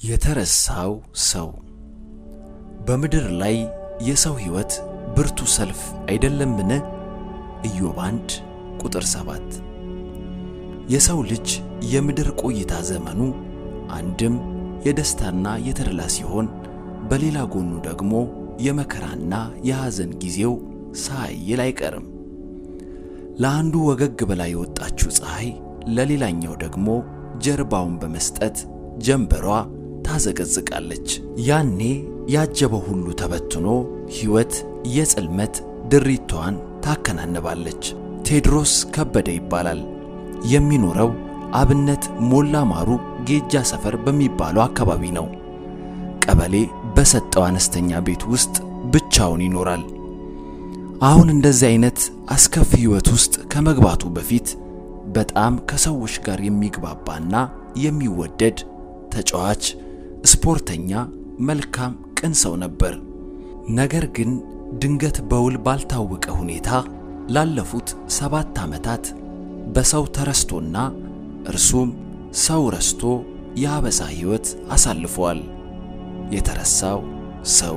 የተረሳው ሰው በመድር ላይ የሰው ህይወት ብርቱ ሰልፍ አይደለምን? ኢዮብ 1 ቁጥር 7 የሰው ልጅ የምድር ቆይታ ዘመኑ አንድም የደስታና የተድላ ሲሆን በሌላ ጎኑ ደግሞ የመከራና የሐዘን ጊዜው ሳይል አይቀርም። ለአንዱ ወገግ በላ የወጣችው ፀሐይ ለሌላኛው ደግሞ ጀርባውን በመስጠት ጀንበሯ ታዘቀዝቃለች። ያኔ ያጀበው ሁሉ ተበትኖ ህይወት የጽልመት ድሪቷን ታከናንባለች። ቴድሮስ ከበደ ይባላል። የሚኖረው አብነት ሞላ ማሩ ጌጃ ሰፈር በሚባለው አካባቢ ነው። ቀበሌ በሰጠው አነስተኛ ቤት ውስጥ ብቻውን ይኖራል። አሁን እንደዚህ አይነት አስከፊ ህይወት ውስጥ ከመግባቱ በፊት በጣም ከሰዎች ጋር የሚግባባና የሚወደድ ተጫዋች፣ ስፖርተኛ፣ መልካም ቅን ሰው ነበር። ነገር ግን ድንገት በውል ባልታወቀ ሁኔታ ላለፉት 7 ዓመታት በሰው ተረስቶና እርሱም ሰው ረስቶ ያበሳ ህይወት አሳልፏል። የተረሳው ሰው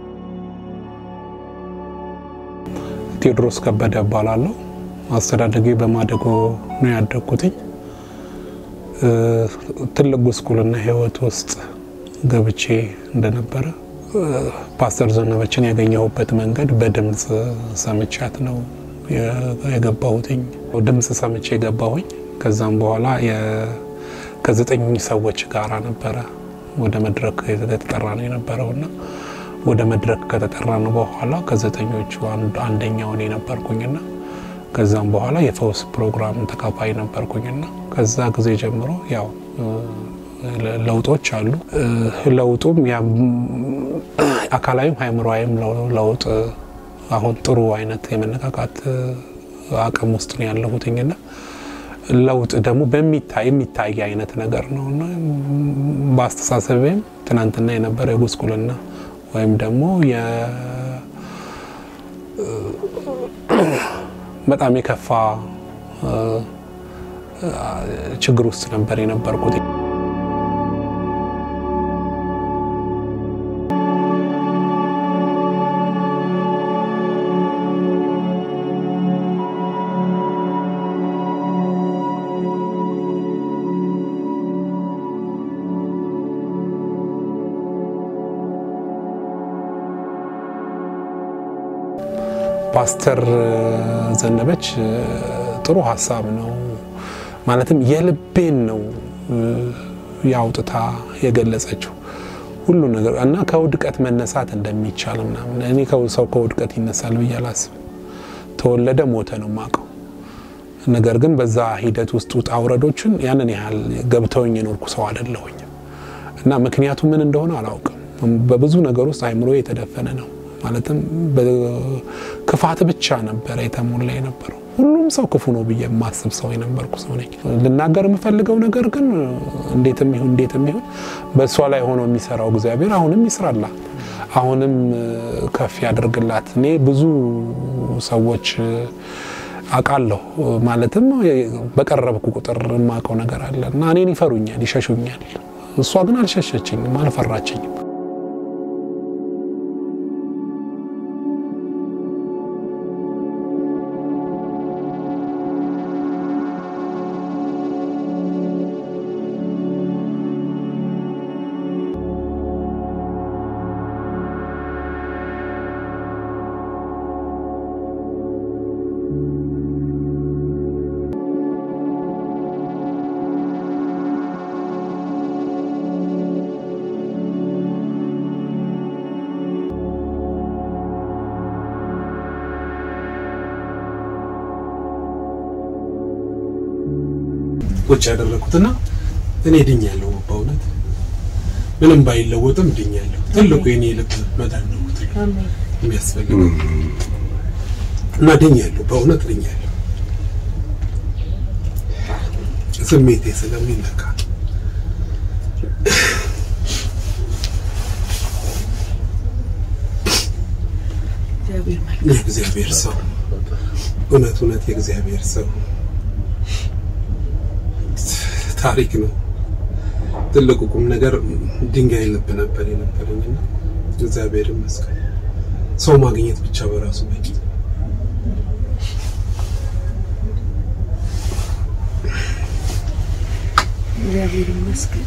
ቴድሮስ ከበደ ባላለው አስተዳደጌ በማደጎ ነው ያደኩት። ትልቅ ጉስቁልና ህይወት ውስጥ ገብቼ እንደነበረ ፓስተር ዘነበችን ያገኘሁበት መንገድ በድምጽ ሰምቻት ነው የገባሁት። ድምጽ ሰምቼ ገባሁኝ። ከዛም በኋላ ከ9 ሰዎች ጋር ነበር ወደ መድረክ የተጠራነው የነበረውና ወደ መድረክ ከተጠራነው በኋላ ከ9ኞቹ አንደኛው እኔ ነበርኩኝና ከዛም በኋላ የፈውስ ፕሮግራም ተካፋይ ነበርኩኝና ከዛ ጊዜ ጀምሮ ያው ለውጦች አሉ። ለውጡም ያ አካላዊም ሃይምሮአዊም ለውጥ አሁን ጥሩ አይነት የመነካካት አቅም ውስጥ ነው ያለሁትኝና ለውጥ ደግሞ በሚታይ አይነት ነገር ነውና ባስተሳሰብም ትናንትና የነበረ የጉስቁልና ወይም ደግሞ በጣም የከፋ ችግር ውስጥ ነበር የነበርኩት። ፓስተር ዘነበች ጥሩ ሐሳብ ነው ማለትም የልቤን ነው ያውጥታ የገለጸችው ሁሉ ነገር እና ከውድቀት መነሳት እንደሚቻልና እኔ ሰው ከውድቀት ይነሳል በያላስ ተወለደ ሞተ ነው ማቀው። ነገር ግን በዛ ሂደት ውስጥ አውረዶችን ያንን ያህል ገብተውኝ የኖርኩ ሰው አይደለሁኝ እና ምክንያቱ ምን እንደሆነ አላውቅም። በብዙ ነገር ውስጥ አይምሮ የተደፈነ ነው ማለትም በክፋት ብቻ ነበር የተሞላ የነበረው። ሁሉም ሰው ክፉ ነው ብዬ ማስብ ሰው የነበርኩ ሰው ነኝ። ልናገር የምፈልገው ነገር ግን እንዴትም ይሁን በሷ ላይ ሆኖ የሚሰራው እግዚአብሔር አሁንም ይስራላት፣ አሁንም ከፍ ያደርግላት። እኔ ብዙ ሰዎች አቃለሁ ማለትም በቀረብኩ ቁጥር ማቀው ነገር አለና እኔን ይፈሩኛል፣ ይሸሹኛል። እሷ ግን አልሸሸችኝም፣ አልፈራችኝም። ወጭ ያደረኩትና እኔ ድኛለሁ በእውነት ምንም ባይለወጥም ድኛለሁ። ትልቁ የኔ ልብ መዳን ነው የሚያስፈልገው እና ድኛለሁ በእውነት ድኛለሁ። ስሜቴ ስለሚነካ እግዚአብሔር ሰው እውነት የእግዚአብሔር ሰው ታሪክ ነው ትልቁ ቁም ነገር ድንጋይ ልብ ነበር የነበረኝና እግዚአብሔር ይመስገን ሰው ማግኘት ብቻ በራሱ በቂ እግዚአብሔር ይመስገን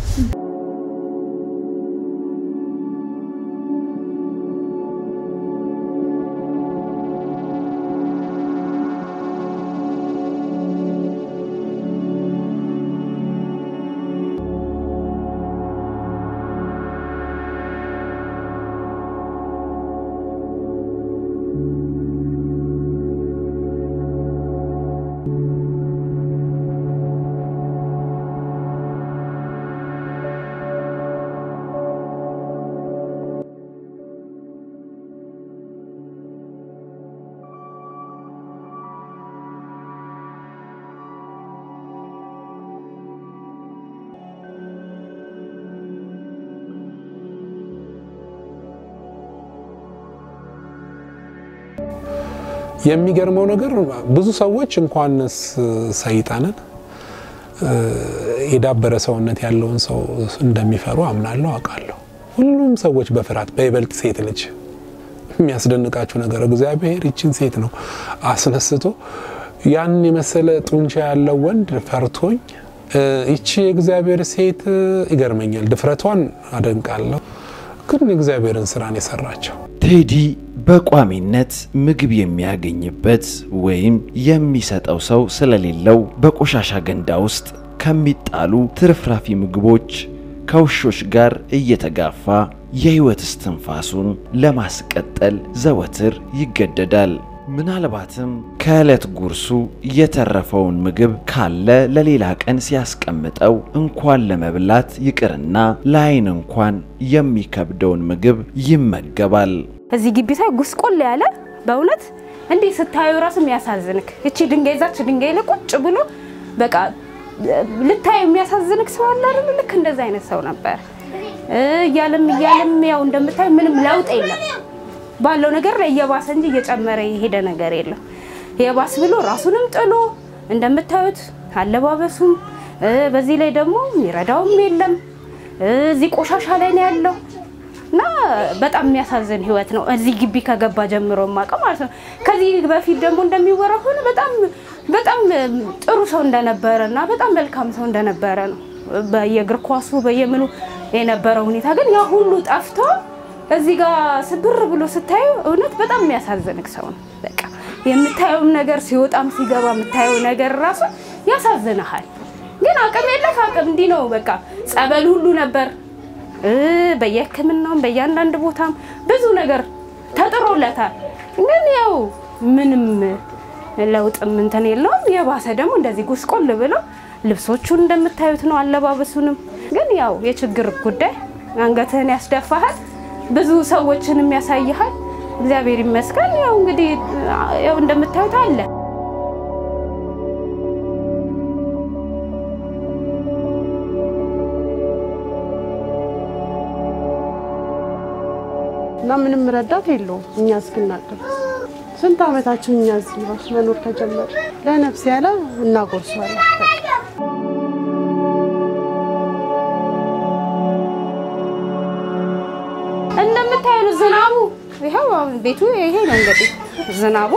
የሚገርመው ነገር ብዙ ሰዎች እንኳንስ ሰይጣንን የዳበረ ሰውነት ያለውን ሰው እንደሚፈሩ አምናለሁ አውቃለሁ ሁሉም ሰዎች በፍርሃት በይበልጥ ሴት ልጅ የሚያስደንቃቸው ነገር እግዚአብሔር ይችን ሴት ነው አስነስቶ ያን የመሰለ ጡንቻ ያለው ወንድ ፈርቶኝ ይቺ እግዚአብሔር ሴት ይገርመኛል ድፍረቷን አደንቃለሁ ግን እግዚአብሔርን ስራን የሰራቸው ቴዲ በቋሚነት ምግብ የሚያገኝበት ወይም የሚሰጠው ሰው ስለሌለው በቆሻሻ ገንዳ ውስጥ ከሚጣሉ ትርፍራፊ ምግቦች ከውሾች ጋር እየተጋፋ የህይወት እስትንፋሱን ለማስቀጠል ዘወትር ይገደዳል ምናልባትም ከዕለት ጉርሱ የተረፈውን ምግብ ካለ ለሌላ ቀን ሲያስቀምጠው እንኳን ለመብላት ይቅርና ለአይን እንኳን የሚከብደውን ምግብ ይመገባል እዚህ ግቢ ሳይ ጉስቆል ያለ በእውነት እንዴ ስታዩ ራሱ የሚያሳዝንክ እቺ ድንጋይ ዛች ድንጋይ ላይ ቁጭ ብሎ በቃ ልታዩ የሚያሳዝንክ ሰው አለ አይደል ልክ እንደዛ አይነት ሰው ነበር ያለም ያው እንደምታይ ምንም ለውጥ የለም ባለው ነገር ላይ የባሰ እንጂ እየጨመረ የሄደ ነገር የለም የባስ ብሎ ራሱንም ጥሎ እንደምታዩት አለባበሱም በዚህ ላይ ደግሞ ይረዳውም የለም እዚህ ቆሻሻ ላይ ነው ያለው ና በጣም የሚያሳዝን ህይወት ነው እዚህ ግቢ ከገባ ጀምሮ ማቀም ማለት ነው ከዚህ በፊት ደግሞ እንደሚወራው ሆነ በጣም ጥሩ ሰው እንደነበረና በጣም መልካም ሰው እንደነበረ ነው በየግር ኳሱ በየምኑ የነበረው ሁኔታ ግን ያ ሁሉ ጠፍቶ እዚህ ጋር ስብር ብሎ ስታዩ እውነት በጣም የሚያሳዝንክ ሰው ነው በቃ የምታየው ነገር ሲወጣም ሲገባ የምታየው ነገር ራሱ ያሳዝናል ግን አቅም የለህ አቅም እንዲ ነው በቃ ጸበል ሁሉ ነበር በየክምናም በያንዳንድ ቦታም ብዙ ነገር ተጥሮለታል ግን ያው ምንም ለውጥ እንትን የለውም የባሰ ደግሞ እንደዚህ ጉስቆል ብሎ ልብሶቹን እንደምታዩት ነው አለባበሱንም ግን ያው የችግር ጉዳይ አንገትህን ያስደፋሃል ብዙ ሰዎችንም ያሳይሃል እግዚአብሔር ይመስገን ያው እንግዲህ ያው እንደምታዩት አለ እና ምንም ረዳት የለውም እኛ እስክናቀር ስንት አመታችን እኛ እዚህ ራስ መኖር ተጀመረ ለነፍስ ያለ እናጎርሰዋለን እንደምታዩት ዝናቡ ይሄው ቤቱ ይሄ ነው እንግዲህ ዝናቡ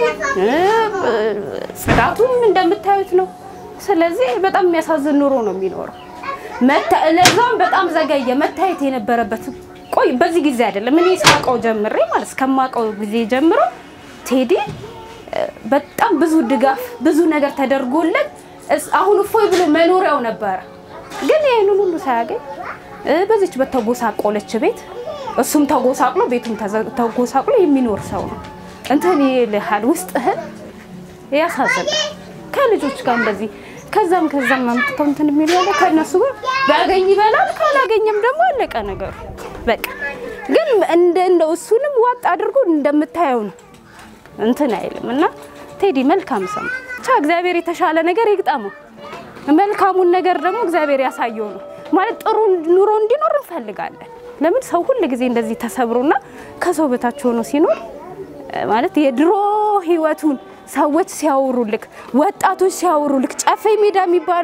ጽዳቱም እንደምታዩት ነው ስለዚህ በጣም የሚያሳዝን ኑሮ ነው የሚኖረው ለዛም በጣም ዘገየ መታየት የነበረበት ቆይ በዚህ ጊዜ አይደለም እኔ ሳቀው ጀምሬ ማለት ከማቀው ጊዜ ጀምሮ ቴዲ በጣም ብዙ ድጋፍ ብዙ ነገር ተደርጎለት አሁን ፎይ ብሎ መኖሪያው ነበር ግን ይሄን ሁሉ ሳያገኝ በዚች በተጎሳቆለች ቤት እሱም ተጎሳቅሎ ቤቱም ተጎሳቅሎ የሚኖር ሰው ነው እንተን ይልሃል ውስጥህን ያሳዝናል ከልጆች ጋር እንደዚህ ከዛም ማምጥተው እንትን የሚለው ከነሱ ጋር ባገኝ ይበላል ካላገኘም ደግሞ አለቀ ነገር በቃ ግን እንደው እሱንም ዋጥ አድርጎ እንደምታየው ነው እንትን አይልምና ቴዲ መልካም ሰው እግዚአብሔር የተሻለ ነገር ይግጠመው መልካሙን ነገር ደግሞ እግዚአብሔር ያሳየው ነው ማለት ጥሩ ኑሮ እንዲኖር እንፈልጋለን ለምን ሰው ሁሉ ጊዜ እንደዚህ ተሰብሮና ከሰው በታች ሆኖ ሲኖር ማለት የድሮ ህይወቱን ሰዎች ሲያወሩልክ ወጣቶች ሲያወሩልክ ጫፌ ሜዳ የሚባለው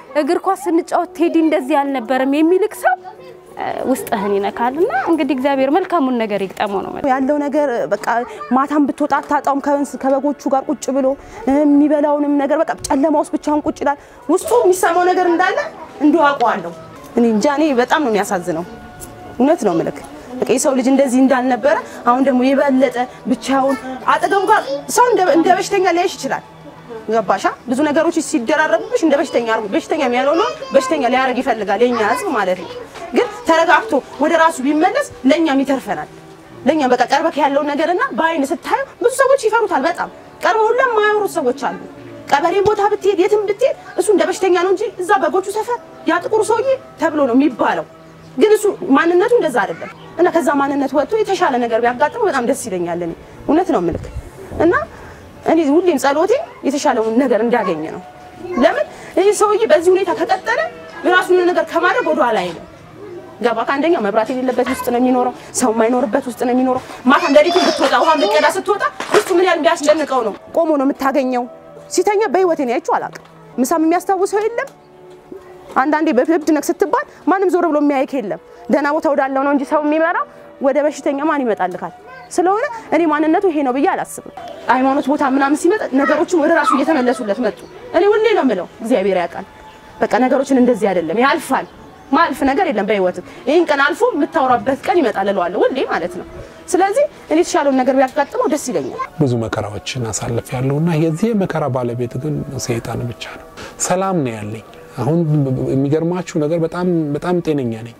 እግር ኳስ ስንጫወት ቴዲ እንደዚህ ያልነበረም የሚልክ ሰው ውስጥህን ይነካልና እንግዲህ እግዚአብሔር መልካሙን ነገር ይግጠመው ነው ያለው ነገር በቃ ማታም ብትወጣ ታጣውም ከበጎቹ ጋር ቁጭ ብሎ የሚበላውንም ነገር በቃ ጨለማ ውስጥ ብቻውን ቁጭ ይላል ውስጡ የሚሰማው ነገር እንዳለ እንዲዋቀዋለሁ እኔ እንጃ እኔ በጣም ነው የሚያሳዝነው እውነት ነው መልክ በቃ የሰው ልጅ እንደዚህ እንዳልነበረ አሁን ደግሞ የበለጠ ብቻውን አጠገቡ ጋር ሰው እንደ በሽተኛ ሊያይሽ ይችላል ገባሻ ብዙ ነገሮች ሲደራረቡብሽ እንደ በሽተኛ የሚያለው ነው በሽተኛ ሊያረግ ይፈልጋል የኛ ህዝብ ማለት ነው ግን ተረጋግቶ ወደ ራሱ ቢመለስ ለኛም ይተርፈናል ለኛ በቃ ቀርበክ ያለው ነገርና ባይን ስታዩ ብዙ ሰዎች ይፈሩታል በጣም ቀርበው ሁሉም ማያወሩ ሰዎች አሉ ቀበሌ ቦታ ብትሄድ የትም ብትሄድ እሱ እንደ በሽተኛ ነው እንጂ እዛ በጎቹ ሰፈር ያ ጥቁሩ ሰውዬ ተብሎ ነው የሚባለው ግን እሱ ማንነቱ እንደዛ አይደለም እና ከዛ ማንነት ወጥቶ የተሻለ ነገር ቢያጋጥመው በጣም ደስ ይለኛል እኔ እውነት ነው ምልክ እና እኔ ሁሌም ጸሎቴ የተሻለውን ነገር እንዲያገኝ ነው ለምን ይሄ ሰውዬ በዚህ ሁኔታ ከቀጠለ ራሱን ነገር ከማድረግ ወደ ኋላ አይልም ገባ ካንደኛ መብራት የሌለበት ውስጥ ነው የሚኖረው ሰው የማይኖርበት ውስጥ ነው የሚኖረው ማታ እንደሪቱ ብትወጣ ውሃ ልቀዳ ስትወጣ እሱ ምን ያህል ቢያስጨንቀው ነው ቆሞ ነው የምታገኘው ሲተኛ በህይወቴ ነው ያይቹ አላቅ ምሳም የሚያስታውሰው የለም አንዳንዴ በፍብድ ነክ ስትባል ማንም ዞር ብሎ የሚያይክ የለም ደና ቦታ ወዳለው ነው እንጂ ሰው የሚመራ ወደ በሽተኛ ማን ይመጣልካል ስለሆነ እኔ ማንነቱ ይሄ ነው ብዬ አላስብም ሃይማኖት ቦታ ምናምን ሲመጣ ነገሮችን ወደ ራሱ እየተመለሱለት መጡ እኔ ሁሌ ነው የምለው እግዚአብሔር ያውቃል በቃ ነገሮችን እንደዚህ አይደለም ያልፋል ማልፍ ነገር የለም በህይወት ይሄን ቀን አልፎ የምታወራበት ቀን ይመጣል እለዋለሁ ሁሌ ማለት ነው ስለዚህ እኔ ተሻለው ነገር ቢያጋጥመው ደስ ይለኛል ብዙ መከራዎችን አሳልፍ ያለውና የዚህ መከራ ባለቤት ግን ሰይጣን ብቻ ነው ሰላም ነው ያለኝ አሁን የሚገርማችሁ ነገር በጣም ጤነኛ ነኝ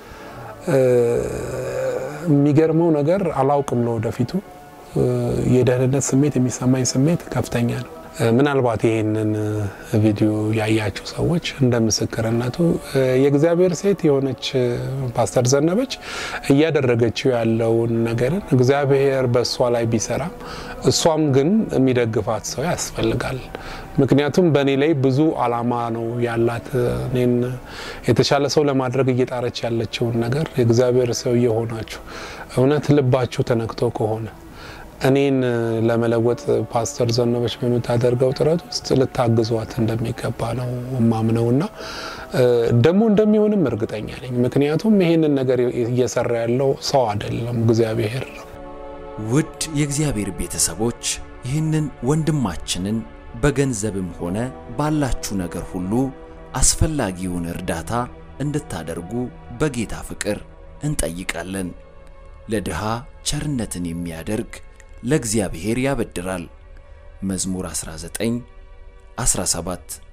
የሚገርመው ነገር አላውቅም ነው ወደፊቱ የደህንነት ስሜት የሚሰማኝ ስሜት ከፍተኛ ነው ምናልባት ይሄንን ቪዲዮ ያያችሁ ሰዎች እንደምስክርነቱ የእግዚአብሔር ሴት የሆነች ፓስተር ዘነበች እያደረገችው ያለው ነገር እግዚአብሔር በሷ ላይ ቢሰራ እሷም ግን የሚደግፋት ሰው ያስፈልጋል ምክንያቱም በኔ ላይ ብዙ አላማ ነው ያላት እኔን የተሻለ ሰው ለማድረግ እየጣረች ያለችው ነገር የእግዚአብሔር ሰው የሆናችሁ እውነት ልባችሁ ተነክቶ ከሆነ እኔን ለመለወጥ ፓስተር ዘነበች በመታደርገው ጥረት ውስጥ ልታግዟት እንደሚገባ ነው ማምነውና ደሞ እንደሚሆንም እርግጠኛ ነኝ ምክንያቱም ይሄንን ነገር እየሰራ ያለው ሰው አይደለም እግዚአብሔር ውድ የእግዚአብሔር ቤተሰቦች ይህንን ወንድማችንን በገንዘብም ሆነ ባላችሁ ነገር ሁሉ አስፈላጊውን እርዳታ እንድታደርጉ በጌታ ፍቅር እንጠይቃለን ለድሃ ቸርነትን የሚያደርግ ለእግዚአብሔር ያበድራል መዝሙር 19:17